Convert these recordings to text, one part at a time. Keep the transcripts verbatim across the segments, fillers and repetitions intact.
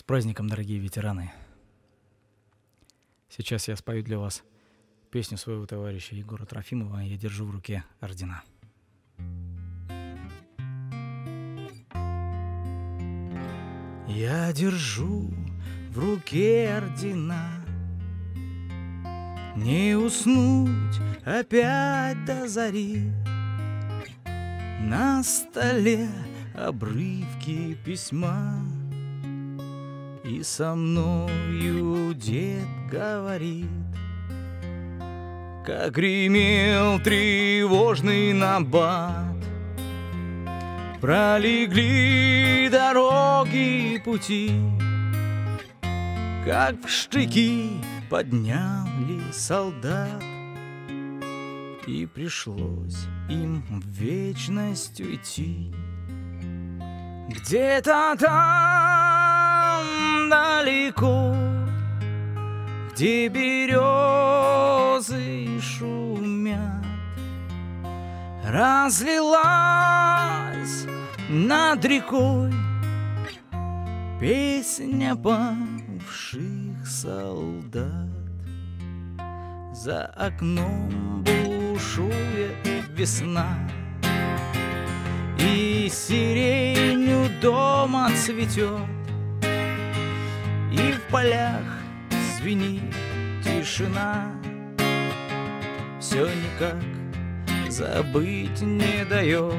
праздником, дорогие ветераны! Сейчас я спою для вас песню своего товарища Егора Трофимова «Я держу в руке ордена». Я держу в руке ордена, не уснуть опять до зари. На столе обрывки письма, и со мною дед говорит, как гремел тревожный набат. Пролегли дороги и пути, как в штыки подняли солдат, и пришлось им в вечность уйти. Где-то там далеко, где березы шумят, разлилась над рекой песня павших солдат. За окном бушует весна, и сирень у дома цветет, и в полях звенит тишина. Все никак забыть не дает,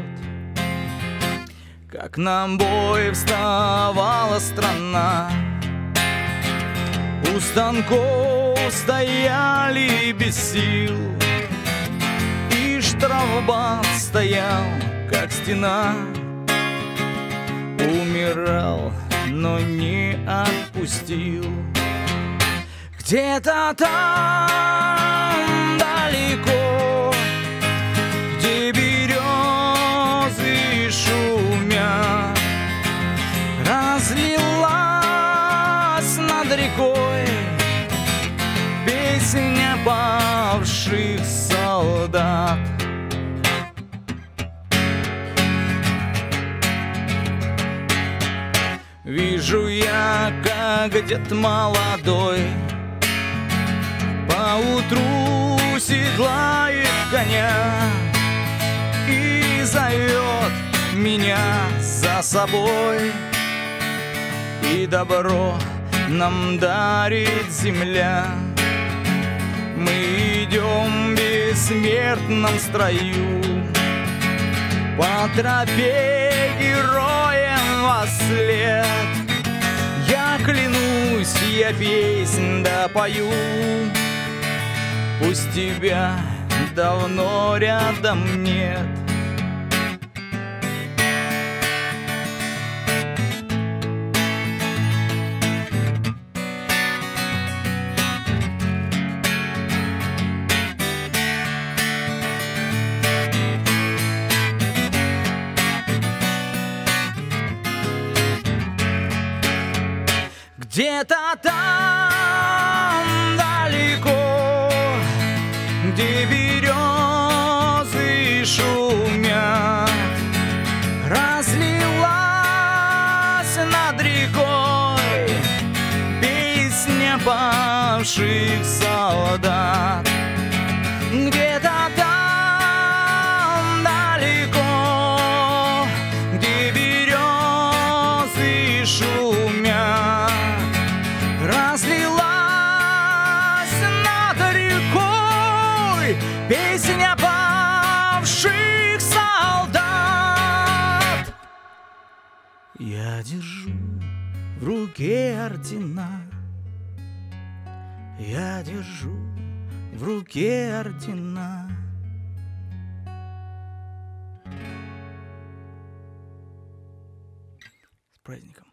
как на бой вставала страна. У станков стояли без сил, и штрафбат стоял, как стена. Умирал, но не отпустил. Где-то там далеко, где березы шумят, разлилась над рекой песня павших солдат. Вижу я, как дед молодой поутру седлает коня и зовет меня за собой, и добро нам дарит земля. Мы идем в бессмертном строю по тропе героям вослед. Я клянусь, я песнь допою, пусть тебя давно рядом нет. Где-то там далеко, где березы шумят, разлилась над рекой песня павших солдат. Где-то там далеко, где березы шумят, разлилась над рекой песня павших солдат. Я держу в руке ордена, я держу в руке ордена. С праздником!